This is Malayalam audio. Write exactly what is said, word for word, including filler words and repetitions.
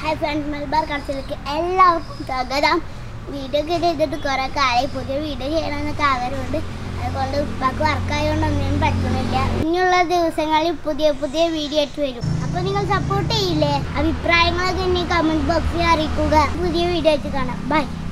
ഹായ് ഫ്രണ്ട്സ്, മലബാർ കടച്ചിലേക്ക് എല്ലാവർക്കും സ്വാഗതം. വീഡിയോ ഒക്കെ ചെയ്തിട്ട് കുറേ കാലമായി പുതിയ വീഡിയോ ചെയ്യണമെന്നൊക്കെ ആഗ്രഹമുണ്ട്. അതുകൊണ്ട് ഉപ്പാക്ക് വർക്കായതുകൊണ്ട് ഒന്നിനും പറ്റുന്നില്ല. ഇനിയുള്ള ദിവസങ്ങളിൽ പുതിയ പുതിയ വീഡിയോ ആയിട്ട് വരും. അപ്പോൾ നിങ്ങൾ സപ്പോർട്ട് ചെയ്യില്ലേ? അഭിപ്രായങ്ങളൊക്കെ എന്നെ കമൻറ്റ് ബോക്സിൽ അറിയിക്കുക. പുതിയ വീഡിയോ ആയിട്ട് കാണാം. ബൈ.